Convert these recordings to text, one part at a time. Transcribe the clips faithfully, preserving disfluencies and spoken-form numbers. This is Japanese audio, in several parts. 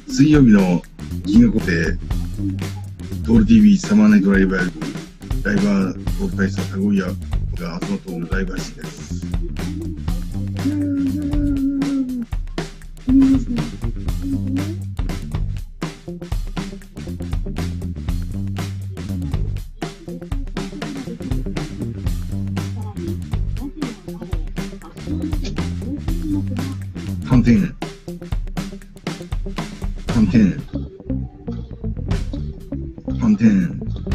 水曜日の銀河固定トール ティーブイ サマーナイトライブライブライバートール大佐タゴイヤが集まっておるライブ配信です。寒天寒天寒天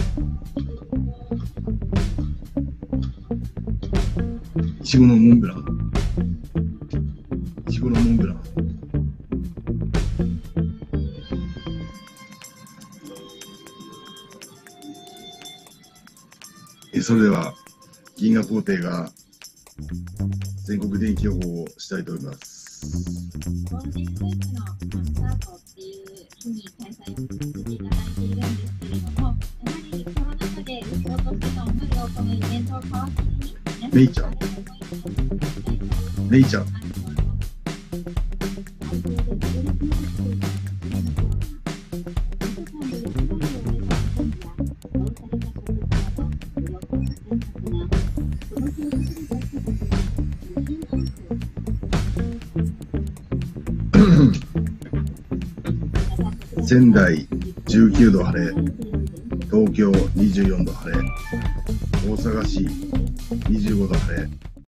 いちごのモンブランいちごのモンブランえそれでは銀河皇帝が全国電気予報をしたいと思います。 ゴールデンウィークのスタートっていう日に開催させていただいているんですけれども、やはりコロナ禍で理想としてた思いをこのイベントを皮切りにメイちゃんメイちゃん仙台じゅうきゅうど晴れ、東京にじゅうよんど晴れ、大阪市にじゅうごど晴れ。